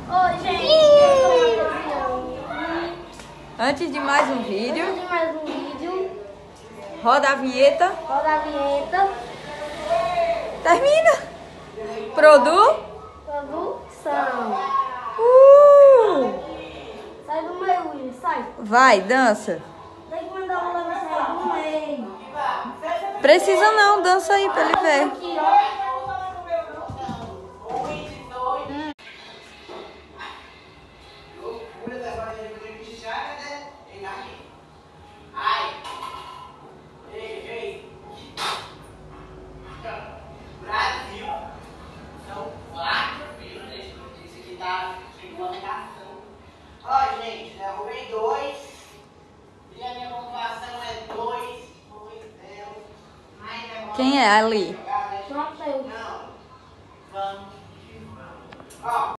Oi, gente. Eu sou Antes de mais um vídeo, roda a vinheta. Termina. Produção. Sai do meio, William, sai. Vai, dança. Tem que mandar uma leva sair do meio. Precisa não, dança aí pra ele ver. Aqui, ó. Ó, gente, né? Arrumei 2. E a minha pontuação é 2. Quem é ali? Pronto, eu. Não. Vamos. Ó.